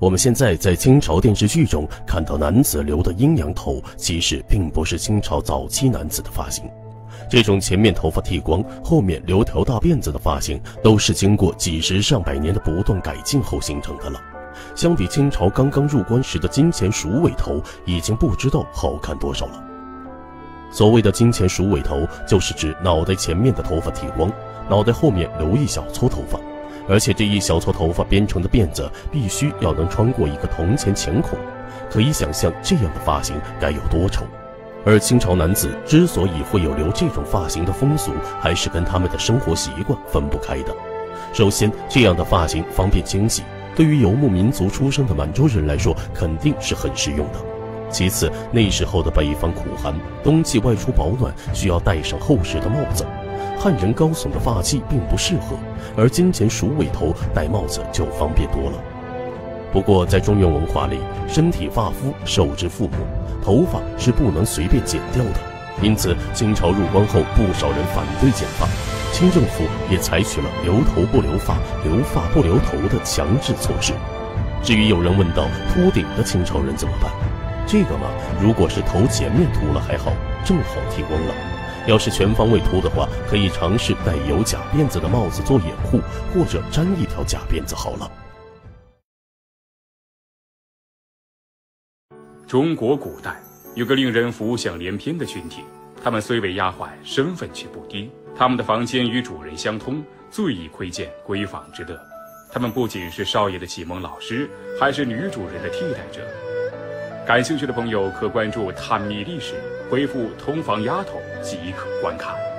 我们现在在清朝电视剧中看到男子留的阴阳头，其实并不是清朝早期男子的发型。这种前面头发剃光，后面留条大辫子的发型，都是经过几十上百年的不断改进后形成的了。相比清朝刚刚入关时的金钱鼠尾头，已经不知道好看多少了。所谓的金钱鼠尾头，就是指脑袋前面的头发剃光，脑袋后面留一小撮头发。而且这一小撮头发编成的辫子必须要能穿过一个铜钱浅孔，可以想象这样的发型该有多丑。而清朝男子之所以会有留这种发型的风俗，还是跟他们的生活习惯分不开的。首先，这样的发型方便清洗，对于游牧民族出生的满洲人来说肯定是很实用的。其次，那时候的北方苦寒，冬季外出保暖需要戴上厚实的帽子，汉人高耸的发髻并不适合，而金钱鼠尾头戴帽子就方便多了。不过在中原文化里，身体发肤受之父母，头发是不能随便剪掉的，因此清朝入关后不少人反对剪发，清政府也采取了留头不留发，留发不留头的强制措施。至于有人问到秃顶的清朝人怎么办，这个嘛，如果是头前面秃了还好，正好剃光了。要是全方位秃的话，可以尝试戴有假辫子的帽子做掩护，或者粘一条假辫子好了。 中国古代有个令人浮想联翩的群体，他们虽为丫鬟，身份却不低。他们的房间与主人相通，最易窥见闺房之乐。他们不仅是少爷的启蒙老师，还是女主人的替代者。感兴趣的朋友可关注探秘历史，回复通房丫头即可观看。